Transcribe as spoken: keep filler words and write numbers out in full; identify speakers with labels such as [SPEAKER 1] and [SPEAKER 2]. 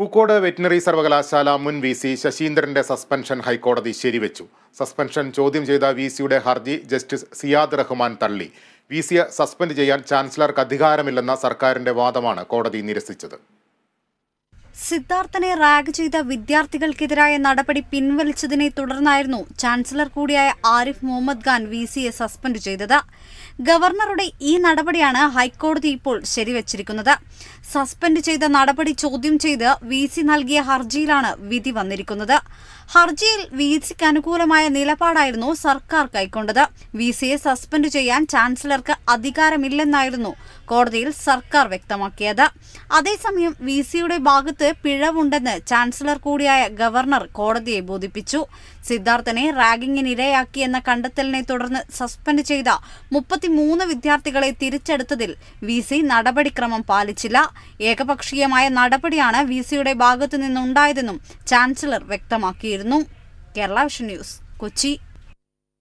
[SPEAKER 1] Pookode veterinary സർവകലാശാല മുൻ V C ശശീന്ദ്രന്റെ suspension ഹൈക്കോടതി ശരിവെച്ചു. സസ്പെൻഷൻ ചോദ്യം ചെയ്ത വി സിയുടെ ഹർജി ജസ്റ്റിസ് സിയാദ് റഹ്മാൻ തള്ളി. വി സിയെ സസ്പെൻഡ് ചെയ്യാൻ ചാൻസലർക്ക് അധികാരമില്ലെന്ന സർക്കാരിന്റെ വാദമാണ് കോടതി നിരസിച്ചത്.
[SPEAKER 2] സിദ്ധാർത്ഥനെ റാഗ് ചെയ്ത വിദ്യാർത്ഥികൾക്കെതിരായ നടപടി പിൻവലിച്ചതിനെ തുടർന്നായിരുന്നു ചാൻസലർ കൂടിയായ ആരിഫ് മുഹമ്മദ് ഖാൻ വി സിയെ സസ്പെൻഡ് ചെയ്തത്. ഗവർണറുടെ ഈ നടപടിയാണ് ഹൈക്കോടതി ഇപ്പോൾ ശരിവച്ചിരിക്കുന്നത്. സസ്പെൻഡ് ചെയ്ത നടപടി ചോദ്യം ചെയ്ത് വി സി നൽകിയ ഹർജിയിലാണ് വിധി വന്നിരിക്കുന്നത്. ഹർജിയിൽ വി സിക്ക് അനുകൂലമായ നിലപാടായിരുന്നു സർക്കാർ കൈക്കൊണ്ടത്. വി സിയെ സസ്പെൻഡ് ചെയ്യാൻ ചാൻസലർക്ക് അധികാരമില്ലെന്നായിരുന്നു കോടതിയിൽ സർക്കാർ വ്യക്തമാക്കിയത്. അതേസമയം വി സിയുടെ ഭാഗത്ത് പിഴവുണ്ടെന്ന് ചാൻസലർ കൂടിയായ ഗവർണർ കോടതിയെ ബോധിപ്പിച്ചു. സിദ്ധാർത്ഥനെ റാഗിങ്ങിനിരയാക്കിയെന്ന കണ്ടെത്തലിനെ തുടർന്ന് സസ്പെൻഡ് ചെയ്ത മുപ്പത്തിമൂന്ന് വിദ്യാർത്ഥികളെ തിരിച്ചെടുത്തതിൽ വി സി നടപടിക്രമം പാലിച്ചില്ല. ഏകപക്ഷീയമായ നടപടിയാണ് വി സിയുടെ ഭാഗത്തു നിന്നുണ്ടായതെന്നും ചാൻസലർ വ്യക്തമാക്കിയിരുന്നു. Kerala vision news, Kochi.